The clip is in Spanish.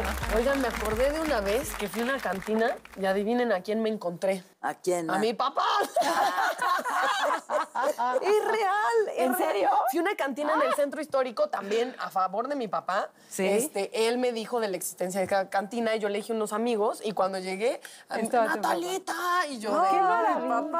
Oigan, me acordé de una vez que fui a una cantina y adivinen a quién me encontré. ¿A quién? A mi papá. Es real. ¿En serio? Fui a una cantina en el centro histórico también a favor de mi papá. Sí. Él me dijo de la existencia de cada cantina y yo le dije a unos amigos y cuando llegué, Estaba tu papá. Natalita, y yo ¡Qué de... maravilla!